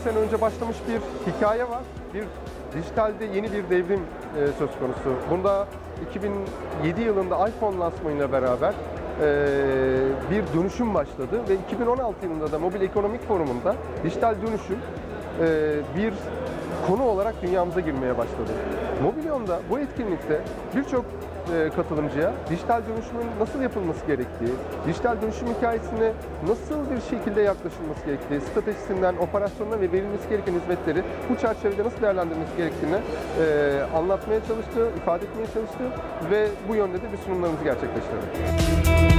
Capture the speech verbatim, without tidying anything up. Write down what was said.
sene önce başlamış bir hikaye var. Bir dijitalde yeni bir devrim e, söz konusu. Bunda iki bin yedi yılında iPhone lansmanıyla beraber e, bir dönüşüm başladı ve iki bin on altı yılında da Mobil Ekonomik Forumu'nda dijital dönüşüm e, bir konu olarak dünyamıza girmeye başladı. Mobilyon'da bu etkinlikte birçok e, katılımcıya dijital dönüşümün nasıl yapılması gerektiği, dijital dönüşüm hikayesine nasıl bir şekilde yaklaşılması gerektiği, stratejisinden operasyonuna ve verilmesi gereken hizmetleri bu çerçevede nasıl değerlendirilmesi gerektiğini e, anlatmaya çalıştı, ifade etmeye çalıştı ve bu yönde de bir sunumlarımızı gerçekleştirdi.